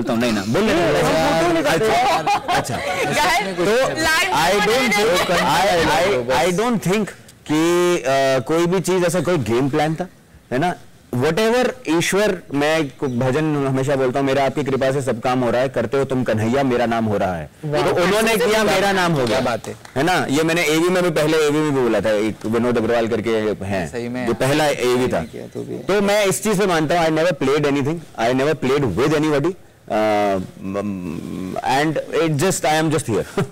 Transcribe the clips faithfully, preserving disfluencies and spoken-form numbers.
बोलता हूँ नहीं ना बोल अच्छा तो I don't I I don't think कि कोई भी चीज ऐसा कोई गेम प्लान था, है ना। Whatever ईश्वर, मैं भजन हमेशा बोलता हूँ, मेरा आपकी कृपा से सब काम हो रहा है, करते हो तुम कन्हैया मेरा नाम हो रहा है, तो उन्होंने किया मेरा नाम हो गया, बात है है ना। ये मैंने एवी में भी पहले एवी में भी बोला था, एक विनोद अग्रवाल करके हैं जो पहला एवी था, तो मैं इस चीज से मानता हूँ। I never played anything, I never played with anybody and it just I am just here.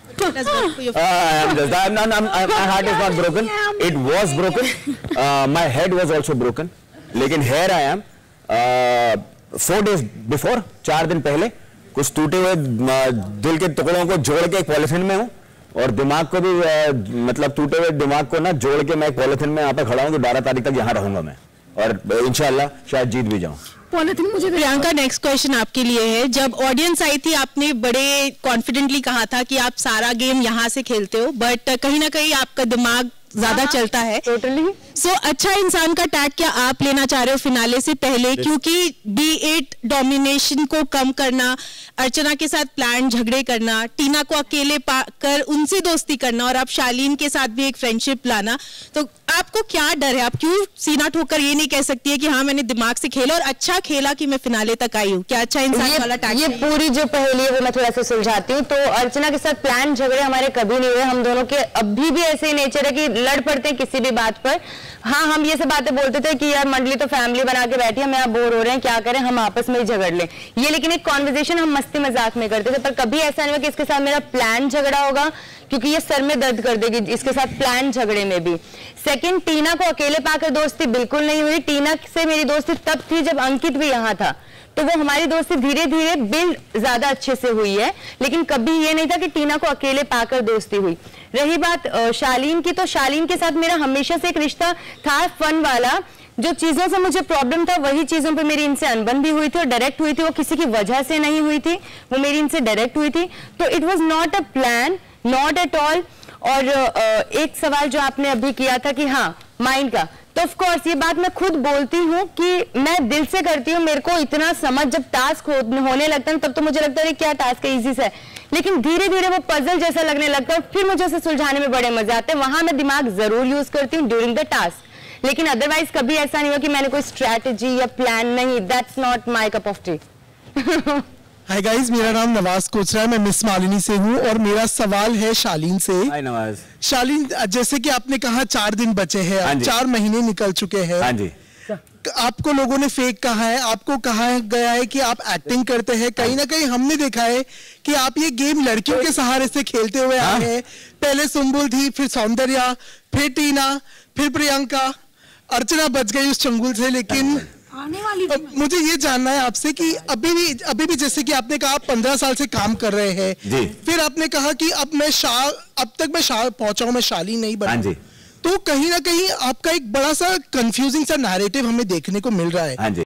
Uh, I am just, I'm not, I'm, I'm, my heart is not broken. It was broken. Uh, my head was also broken. लेकिन here I am. Uh, four days before, चार दिन पहले, कुछ टूटे हुए दिल के टुकड़ों को जोड़ के एक पॉलिथीन में हूँ, और दिमाग को भी uh, मतलब टूटे हुए दिमाग को ना जोड़ के मैं एक पॉलिथीन में यहाँ पे खड़ा हूँ कि बारह तारीख तक यहाँ रहूंगा मैं, और इंशाल्लाह शायद जीत भी जाऊँ. मुझे प्रियंका, नेक्स्ट क्वेश्चन आपके लिए है. जब ऑडियंस आई थी आपने बड़े कॉन्फिडेंटली कहा था कि आप सारा गेम यहाँ से खेलते हो, बट कहीं ना कहीं आपका दिमाग ज्यादा चलता है. टोटली. सो अच्छा इंसान का टैग क्या आप लेना चाह रहे हो फिनाले से पहले, क्योंकि डी एट डोमिनेशन को कम करना, अर्चना के साथ प्लान झगड़े करना, टीना को अकेले पाकर उनसे दोस्ती करना, और आप शालीन के साथ भी एक फ्रेंडशिप लाना, तो आपको क्या डर है? आप क्यों सीना ठोकर ये नहीं कह सकती है कि हाँ मैंने दिमाग से खेला और अच्छा खेला कि मैं फिनाले तक आई हूँ? क्या अच्छा इंसान वाला टैग? ये पूरी जो पहेली है वो मैं थोड़ा सा सुलझाती हूँ. तो अर्चना के साथ प्लान झगड़े हमारे कभी नहीं हुए. हम दोनों के अभी भी ऐसे ही नेचर है कि लड़ पड़ते हैं किसी भी बात पर. हाँ, हम ये सब बातें बोलते थे कि यार मंडली तो फैमिली बना के बैठी है, हम यहाँ बोर हो रहे हैं, क्या करें, हम आपस में ही झगड़ लें. ये लेकिन एक कॉन्वर्सेशन हम मस्ती मजाक में करते थे, पर कभी ऐसा नहीं हुआ कि इसके साथ मेरा प्लान झगड़ा होगा, क्योंकि ये सर में दर्द कर देगी इसके साथ प्लान झगड़े में भी. सेकंड, टीना को अकेले पाकर दोस्ती बिल्कुल नहीं हुई. टीना से मेरी दोस्ती तब थी जब अंकित भी यहाँ था, तो वो हमारी दोस्ती धीरे धीरे बिल्ड ज्यादा अच्छे से हुई है, लेकिन कभी ये नहीं था कि टीना को अकेले पाकर दोस्ती हुई. रही बात शालीन की, तो शालीन के साथ मेरा हमेशा से एक रिश्ता था फन वाला. जो चीजों से मुझे प्रॉब्लम था वही चीजों पे मेरी इनसे अनबन भी हुई थी और डायरेक्ट हुई थी. वो किसी की वजह से नहीं हुई थी, वो मेरी इनसे डायरेक्ट हुई थी. तो it was not a plan, not at all. और एक सवाल जो आपने अभी किया था कि हाँ माइंड का, तो ऑफ कोर्स ये बात मैं खुद बोलती हूँ कि मैं दिल से करती हूँ. मेरे को इतना समझ जब टास्क होने लगता है तब तो मुझे लगता है क्या टास्क है, इजी से, लेकिन धीरे धीरे वो पजल जैसा लगने लगता है, फिर मुझे उसे सुलझाने में बड़े मजे आते हैं. वहां मैं दिमाग जरूर यूज करती हूँ ड्यूरिंग द टास्क, लेकिन अदरवाइज कभी ऐसा नहीं हुआ कि मैंने कोई स्ट्रैटेजी या प्लान नहीं. That's not my cup of tea. Hi guys, मेरा नाम नवाज कोचरा है, मैं मिस मालिनी से हूँ, और मेरा सवाल है शालीन से. हाय नवाज. शालीन, जैसे कि आपने कहा चार दिन बचे हैं, चार महीने निकल चुके हैं. हाँ जी. आपको लोगों ने फेक कहा है, आपको कहा गया है कि आप एक्टिंग करते हैं. कहीं ना कहीं हमने देखा है कि आप ये गेम लड़कियों के सहारे से खेलते हुए आए हैं. पहले सुम्बुल थी, फिर सौंदर्या, फिर टीना, फिर प्रियंका, अर्चना बच गई उस चंगुल से. लेकिन आने वाली मुझे ये जानना है आपसे कि अभी भी अभी भी जैसे कि आपने कहा आप पंद्रह साल से काम कर रहे हैं, फिर आपने कहा कि अब मैं शाह अब तक मैं शाह पहुंचा हूं, मैं शालीन नहीं बना. तो कहीं ना कहीं आपका एक बड़ा सा कंफ्यूजिंग सा नैरेटिव हमें देखने को मिल रहा है.